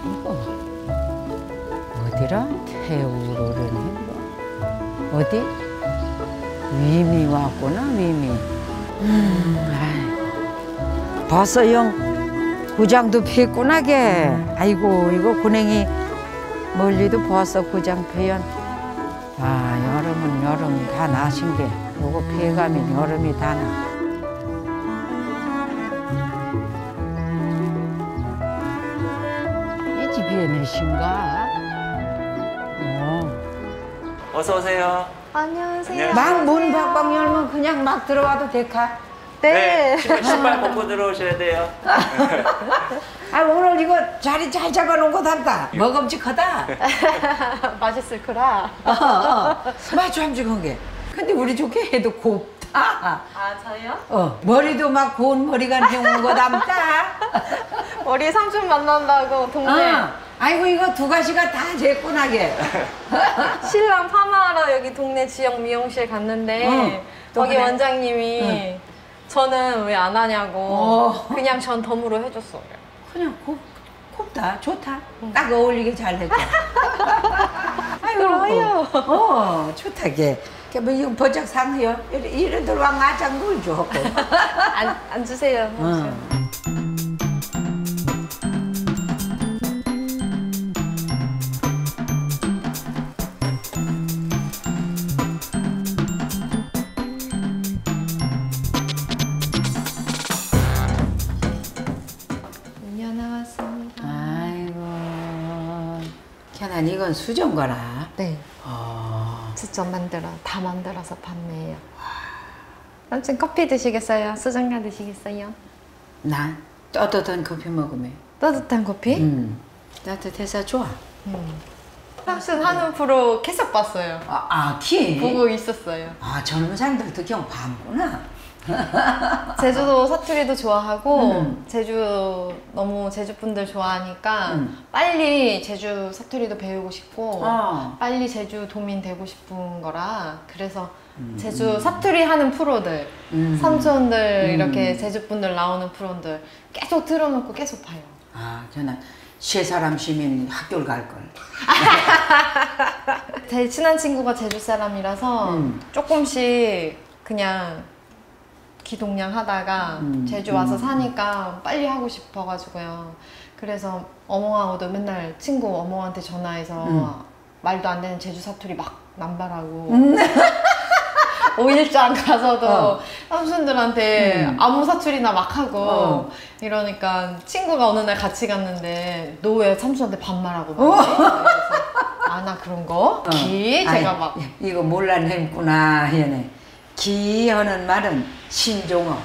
이거 어디라? 태우로는 이거 어디? 위미 왔구나 위미. 벌써 영 구장도 피했구나 걔. 아이고 이거 군행이 멀리도 벌써 구장 피연. 아 여름은 여름 다 나신 게 요거 피해가면 여름이 다 나. 이 집이 내신가? 어서 오세요. 안녕하세요. 막 문 박박 열면 그냥 막 들어와도 될까? 네. 신발 벗고 들어오셔야 돼요. 아 오늘 이거 자리 잘 잡아놓은 거 같다. 먹음직하다. 맛있을 거라. 마주함직한 게. 근데 우리 좋게 해도 곱다. 아, 저요? 머리도 막 고운 머리가 해온 거 담다. 우리 삼촌 만난다고 동네. 아이고 이거 두 가지가 다 제꾼하게. 신랑 파마하러 여기 동네 지역 미용실 갔는데 거기 그래? 원장님이 저는 왜 안 하냐고 그냥 전 덤으로 해줬어요. 그냥 곱다. 좋다. 딱 어울리게 잘 했다. 그래요? 좋다 걔. 뭐 이거 버쩍 상해요. 이래들 왕 아장 놀죠. 안 주세요. 나왔습니다. 아이고. 걔는 이건 수정거라. 네. 직접 다 만들어서 판매해요. 삼촌 커피 드시겠어요? 수정가 드시겠어요? 나 따뜻한 커피 먹으면. 따뜻한 커피? 따뜻해서 좋아. 삼촌 하는 프로 계속 봤어요. 키? 보고 있었어요. 젊은 사람들도 그냥 봤구나. 제주도 사투리도 좋아하고 너무 제주 분들 좋아하니까 빨리 제주 사투리도 배우고 싶고 빨리 제주 도민 되고 싶은 거라 그래서 제주 사투리 하는 프로들 삼촌들 이렇게 제주 분들 나오는 프로들 계속 틀어놓고 계속 봐요. 저는 세 사람 시민 학교를 갈걸. 제 친한 친구가 제주 사람이라서 조금씩 그냥 기동량 하다가 제주 와서 사니까 빨리 하고 싶어가지고요. 그래서 어멍하고도 맨날 친구 어멍한테 전화해서 말도 안 되는 제주 사투리 막 남발하고 5일장 가서도 삼촌들한테 아무 사투리나 막 하고 이러니까 친구가 어느 날 같이 갔는데 너 왜 삼촌한테 반말하고 그래서 나 그런 거? 제가 막 이거 몰라냈구나 얘네. 기 하는 말은 신종어.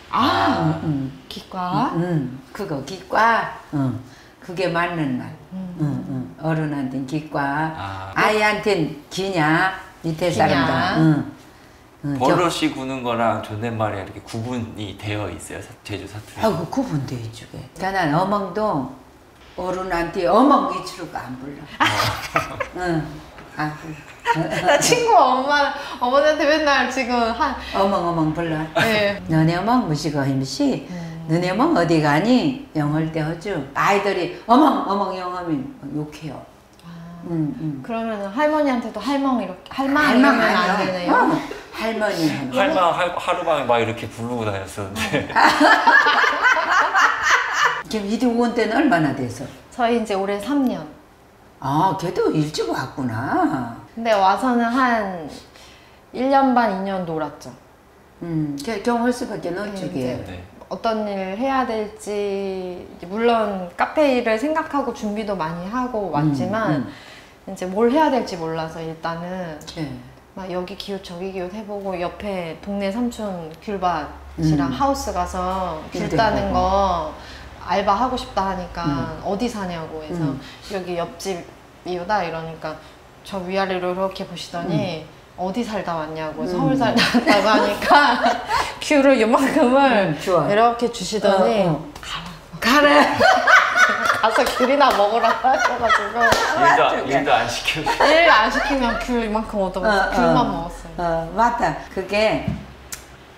기과? 그거 기과. 그게 맞는 말. 어른한테는 기과. 아이한테는 기냐. 밑에 사람들. 버릇이 구는 거랑 존댓말이 이렇게 구분이 되어 있어요. 제주 사투리. 구분돼 있죠. 그러니까 어멍도 어른한테 어멍 위치로 안 불러. 나 친구 어머니한테 맨날 지금 어멍 불러. 네. 너네 어멍 무시고 힘시. 너네 어멍 어디 가니? 영할 때 하죠. 아이들이 어멍 영하면 욕해요. 그러면 할머니한테도 할멍 이렇게 할망 이러면 안 되네요. 할머니. 하루방에 막 이렇게 부르고 다녔었는데. 그럼 이동 온 때는 얼마나 돼서? 저희 이제 올해 3년. 걔도 일찍 왔구나. 근데 와서는 한 1년 반, 2년 놀았죠. 경험할 수밖에 없지. 네. 어떤 일을 해야 될지 물론 카페 일을 생각하고 준비도 많이 하고 왔지만 이제 뭘 해야 될지 몰라서 일단은 막 여기 기웃 저기 기웃 해보고 옆에 동네 삼촌 귤밭이랑 하우스 가서 귤 따는 거 알바하고 싶다 하니까 어디 사냐고 해서 여기 옆집 이유다 이러니까 저 위아래로 이렇게 보시더니 어디 살다 왔냐고 서울 살다 왔다고 하니까 귤을 요만큼을 이렇게 주시더니 가라 가서 귤이나 먹으라 하셔가지고 일도 안 시키고 일 안 시키면 귤 이만큼 얻어먹어서 귤만 먹었어요. 맞다. 그게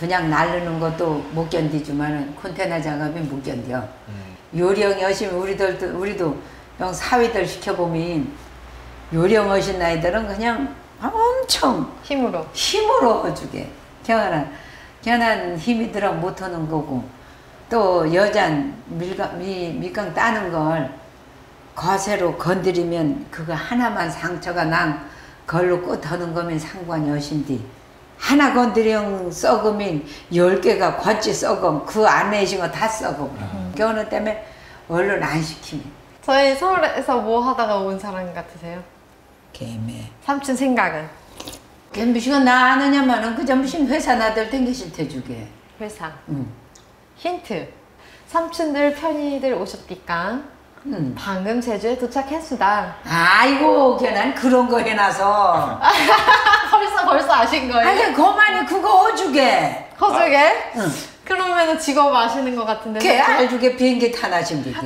그냥 날르는 것도 못 견디지만은 컨테이너 작업이 못 견뎌. 요령 여심 우리도 영 사위들 시켜보면 요령 하신 나이들은 그냥 엄청 힘으로 해주게. 견한 힘이 들어 못하는 거고 또 여잔 밑강 따는 걸 거세로 건드리면 그거 하나만 상처가 난 걸로 꽃하는 거면 상관이 없인디 하나 건드려 썩으면 10개가 같이 썩음 그 안에 있는 거 다 썩음 그거는 때문에 얼른 안 시키면 저희 서울에서 뭐 하다가 온 사람 같으세요? 개매 삼촌 생각은? 무시가 나 아느냐마는 그저 무슨 회사 나들 땡기실 테주게 회사 힌트 삼촌들 편히들 오셨디까 방금 제주에 도착했수다. 아이고 걔는 그런 거 해놔서 벌써 아신 거예요? 아니 그만이 그거 어주게 허주게? 응. 그러면은 직업 아시는 것 같은데. 걔 알주게 비행기 타나신 비게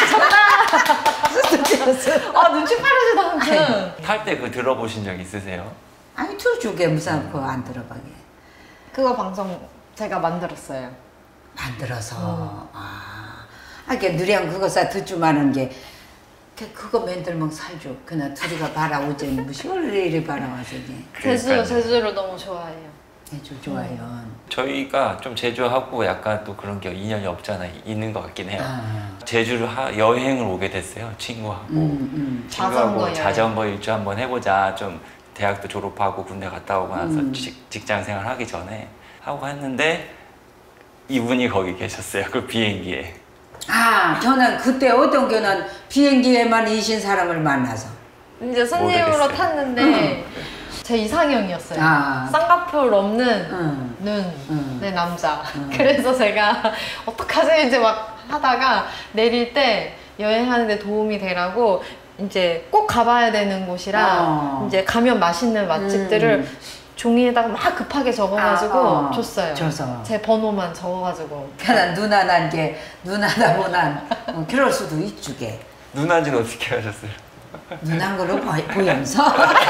아 눈치 빠르시다 삼촌. 탈 때 그 들어보신 적 있으세요? 아니 틀주게 무사코 안 들어가게 그거 방송 제가 만들었어요. 만들어서 걔 누리랑 그거 사 듣주마는 게 그거 맨들면 살죠. 그나 둘이가 바라오지 무시 원래 이리 바라와서 제주를 너무 좋아해요. 제주 좋아요. 저희가 좀 제주하고 약간 또 그런 게 인연이 없잖아 있는 것 같긴 해요. 제주를 여행을 오게 됐어요. 친구하고 자전거 자전거 일주 한번 해보자. 좀 대학도 졸업하고 군대 갔다 오고 나서 직장 생활 하기 전에 하고 했는데 이분이 거기 계셨어요. 그 비행기에. 저는 그때 어떤 경우는 비행기에만 이신 사람을 만나서 이제 손님으로 모르겠어요. 탔는데 제 이상형이었어요. 쌍꺼풀 없는 눈의 남자. 그래서 제가 어떡하지 이제 막 하다가 내릴 때 여행하는데 도움이 되라고 이제 꼭 가봐야 되는 곳이랑 이제 가면 맛있는 맛집들을 종이에다가 막 급하게 적어가지고 줬어요. 줘서. 제 번호만 적어가지고. 그냥 누나난 게 누나다 보난 그럴 수도 있주게. 누나는 어떻게 하셨어요? 누난 거로 보면서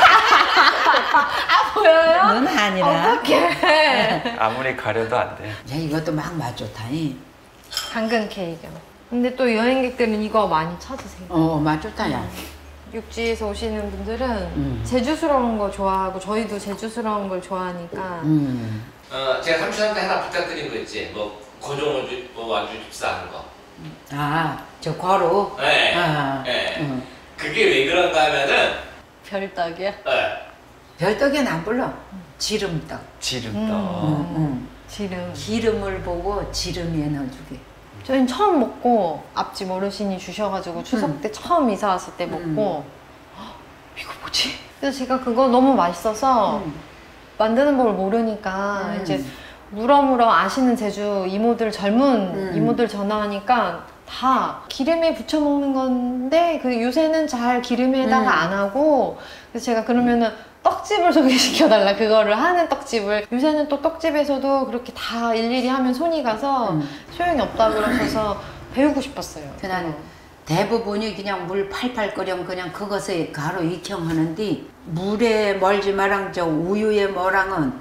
보여요? 누나 아니라 어떡해. 아무리 가려도 안 돼. 야, 이것도 막 맛좋다니. 당근 케이크. 근데 또 여행객들은 이거 많이 찾으세요. 맛좋다 야. 육지에서 오시는 분들은 제주스러운 거 좋아하고 저희도 제주스러운 걸 좋아하니까 제가 삼촌한테 하나 부탁드린 거 있지? 뭐 고종을 완주 줍사하는 거. 저 과로. 네. 그게 왜 그런가 하면은 별떡이야? 네. 별떡엔 안 불러. 지름떡. 지름떡. 기름. 을 보고 지름에 넣어주게. 저희는 처음 먹고 앞집 어르신이 주셔가지고 추석 때 처음 이사 왔을 때 먹고 이거 뭐지? 그래서 제가 그거 너무 맛있어서 만드는 법을 모르니까 이제 물어물어 아시는 제주 이모들 젊은 이모들 전화하니까 다 기름에 부쳐 먹는 건데 그 요새는 잘 기름에다가 안 하고 그래서 제가 그러면은 떡집을 소개시켜달라 그거를 하는 떡집을 요새는 또 떡집에서도 그렇게 다 일일이 하면 손이 가서 소용이 없다 그러셔서 배우고 싶었어요. 그냥 대부분이 그냥 물 팔팔 끓이면 그냥 그것에 가루 익형하는데 물에 멀지 마랑 저 우유에 뭐랑은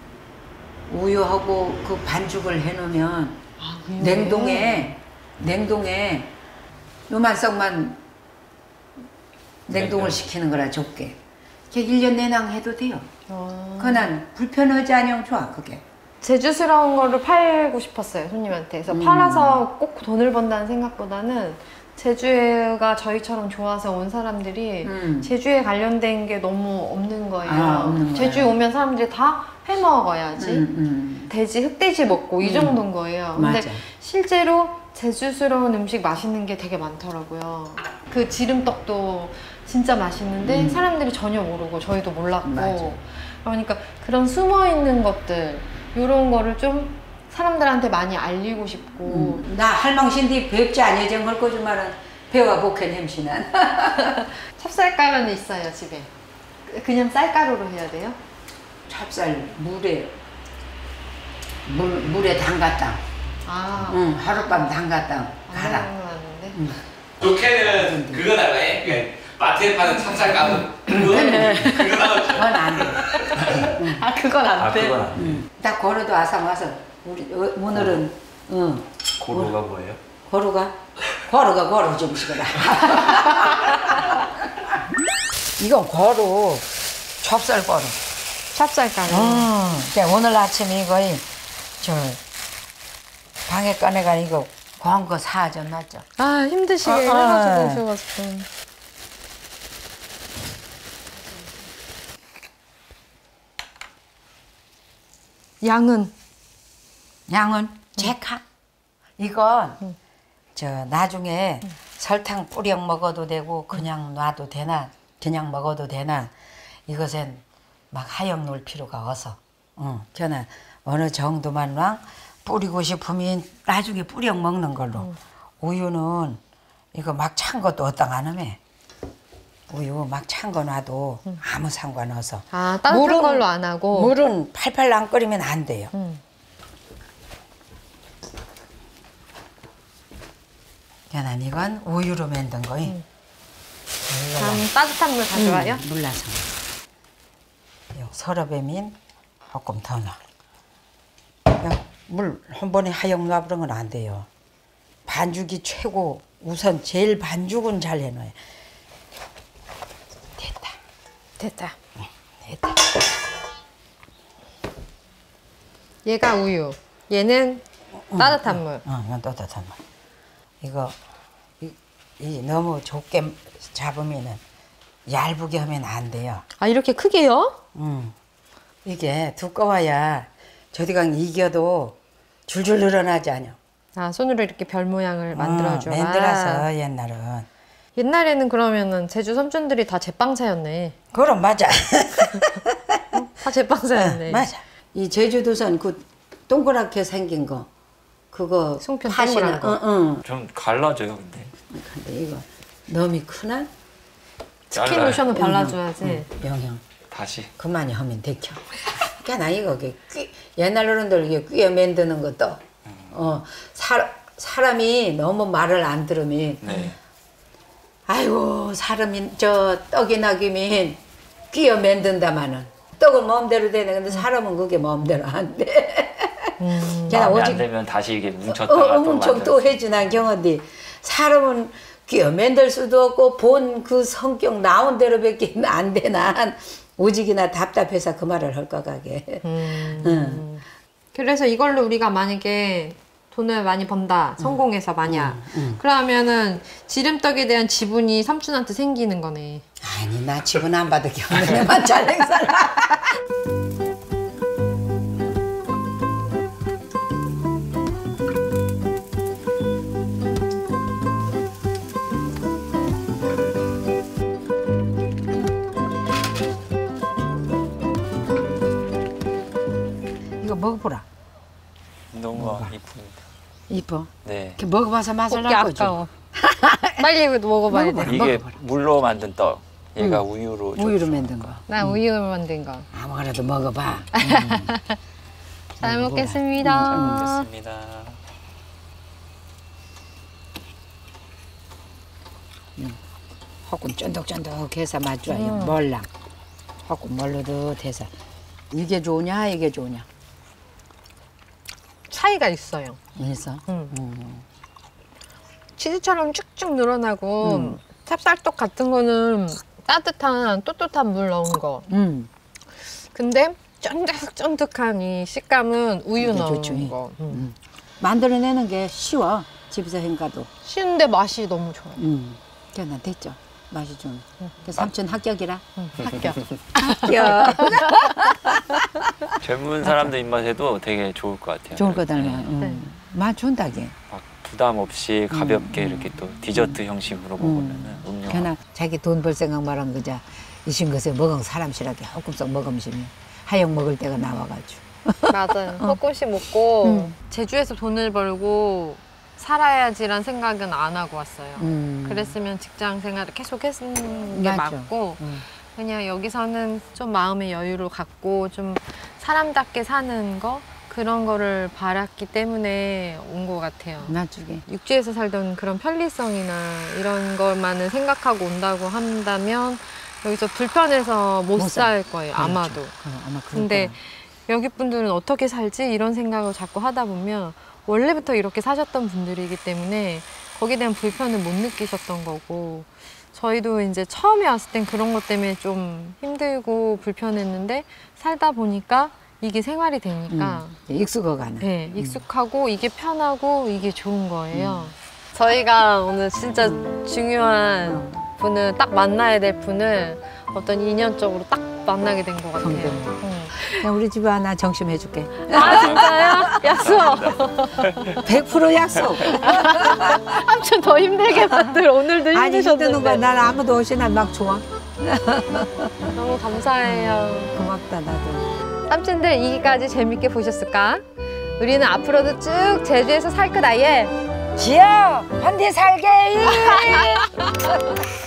우유하고 그 반죽을 해놓으면 냉동에 요만 썩만 냉동을 시키는 거라 좁게. 그게 1년 내낭 해도 돼요. 그난 불편하지 않으면 좋아 그게. 제주스러운 거를 팔고 싶었어요 손님한테. 그래서 팔아서 꼭 돈을 번다는 생각보다는 제주가 저희처럼 좋아서 온 사람들이 제주에 관련된 게 너무 없는 거예요. 없는 제주에 거야. 오면 사람들이 다 회 먹어야지 돼지, 흑돼지 먹고 이 정도인 거예요. 근데 맞아. 실제로 제주스러운 음식 맛있는 게 되게 많더라고요. 그 지름떡도 진짜 맛있는데 사람들이 전혀 모르고 저희도 몰랐고 맞아. 그러니까 그런 숨어있는 것들 이런 거를 좀 사람들한테 많이 알리고 싶고 나 할망신디 배지 아니정 할 거지만은 배와 복한 햄신한. 찹쌀가루는 있어요 집에. 그냥 쌀가루로 해야 돼요? 찹쌀 물에 담갔다. 하룻밤 담갔다 갈아. 아는데. 좋게는 그거 달라해. 마트에 파는 찹쌀가루. 그거 나오죠. 그건 안 돼. 그건 안 돼. 그건 안 돼. 딱 걸어도 아상 와서 우리 오늘은 고로가 뭐예요? 걸어 좀 시거라. 이건 거루 찹쌀 거루. 찹쌀가루. 오늘 아침에 이거 저 방에 꺼내가 이거 고운 거 사줬놨죠. 아 힘드시게 해가지고 오셔가지고. 양은 제카. 이건 저 나중에 설탕 뿌려 먹어도 되고 그냥 놔도 되나 그냥 먹어도 되나 이것엔 막 하염 놓을 필요가 없어. 저는 어느 정도만 막 뿌리고 싶으면 나중에 뿌려 먹는 걸로. 우유는 이거 막 찬 것도 어땅 안 하면 우유 막 찬 거 놔도 아무 상관없어. 아 따뜻한 걸로 안 하고. 물은 팔팔 안 끓이면 안 돼요. 저는 이건 우유로 만든 거이. 따뜻한 물 가져와요? 물라서. 서럽에민 조금 더 넣어. 물 한 번에 하영 놔버리면 안 돼요. 반죽이 최고. 우선 제일 반죽은 잘 해놔요. 됐다. 됐다. 얘가 우유. 얘는 따뜻한 물. 이건 따뜻한 물. 이거 이 너무 좁게 잡으면은 얇게 하면 안 돼요. 아 이렇게 크게요? 이게 두꺼워야 저디강 이겨도 줄줄 늘어나지 않아. 아 손으로 이렇게 별 모양을 만들어줘. 만들어서 옛날은. 옛날에는 그러면은 제주 삼촌들이 다 제빵사였네. 그럼 맞아. 다 제빵사였네. 맞아. 이 제주도선 그 동그랗게 생긴 거 그거 송편 팥이나, 동그란 거. 좀 갈라져요 근데. 근데 이거 너무 크나? 스킨 잘라요. 로션을 발라줘야지. 영영 다시. 그만이 하면 되죠. 그러니까 이거 옛날 어른들 이게 꿰 만드는 것도 사람이 너무 말을 안 들으면 네. 아이고 사람이 저 떡이 나기면 꿰어 만든다마는 떡은 마음대로 되네. 근데 사람은 그게 마음대로 안 돼. 마음에 안 되면 다시 이게 뭉쳤다가 또 엄청 또 해지난 경우디 사람은 끼어 만들 수도 없고 본 그 성격 나온 대로밖에 안 되나 오직이나 답답해서 그 말을 할 거 가게. 그래서 이걸로 우리가 만약에 돈을 많이 번다, 성공해서 만약 그러면은 지름떡에 대한 지분이 삼촌한테 생기는 거네. 아니 나 지분 안 받을 게 없는 애만 잘 살아. 이거 먹어보라. 너무 이쁩니다. 이뻐. 네. 이렇게 먹어봐서 맛을 먹기 알 거죠. 아까워. 빨리 이거 먹어봐야 돼. 먹어봐라. 이게 물로 만든 떡. 얘가 우유로. 우유로 만든 거. 나 우유 만든 거. 아무거라도 먹어봐. 잘 먹겠습니다. 됐습니다. 조금 쫀득쫀득해서 맛 좋아요. 멀랑. 조금 멀르듯해서. 이게 좋으냐 이게 좋으냐. 차이가 있어요. 그래서 치즈처럼 쭉쭉 늘어나고 찹쌀떡 같은 거는 따뜻한 똠똠한 물 넣은 거. 근데 쫀득쫀득한 이 식감은 우유 이게 넣은 좋죠. 거. 만들어내는 게 쉬워. 집에서 행가도. 쉬운데 맛이 너무 좋아요. 그냥 됐죠. 맛이 좀. 그 삼촌 합격이라. 합격. 합격. 젊은 사람들 입맛에도 되게 좋을 것 같아요. 좋을 거다. 네. 맛 준다게. 막 부담 없이 가볍게 이렇게 또 디저트 형식으로 먹으면은 음료. 그냥 자기 돈 벌 생각 말한 거자. 이신 것에 먹은 사람 싫어하게 조금씩 먹으시면 하영 먹을 때가 나와가지고. 맞아요. 조금씩 먹고 제주에서 돈을 벌고 살아야지란 생각은 안 하고 왔어요. 그랬으면 직장 생활을 계속 했는 게 맞아. 맞고 그냥 여기서는 좀 마음의 여유를 갖고 좀 사람답게 사는 거 그런 거를 바랐기 때문에 온 것 같아요. 나중에. 육지에서 살던 그런 편리성이나 이런 것만을 생각하고 온다고 한다면 여기서 불편해서 못 못 살 거예요. 그렇죠. 아마도. 아마 그럴 근데 거야. 여기 분들은 어떻게 살지 이런 생각을 자꾸 하다 보면 원래부터 이렇게 사셨던 분들이기 때문에 거기에 대한 불편을 못 느끼셨던 거고 저희도 이제 처음에 왔을 땐 그런 것 때문에 좀 힘들고 불편했는데 살다 보니까 이게 생활이 되니까 익숙어가네. 네, 익숙하고 이게 편하고 이게 좋은 거예요. 저희가 오늘 진짜 중요한 분을 딱 만나야 될 분을 어떤 인연적으로 딱 만나게 된 것 같아요. 성대모사. 그냥 우리 집에 하나 정심해줄게. 아 진짜요? 약속. 100% 약속. 삼촌 더 힘들게 만들 오늘도 아니 힘드는 거야. 힘드셨는데. 난 아무도 없이나 막 좋아. 너무 감사해요. 고맙다 나도. 삼촌들 이기까지 재밌게 보셨을까? 우리는 앞으로도 쭉 제주에서 살 거다 예. 지야, 한디 살게.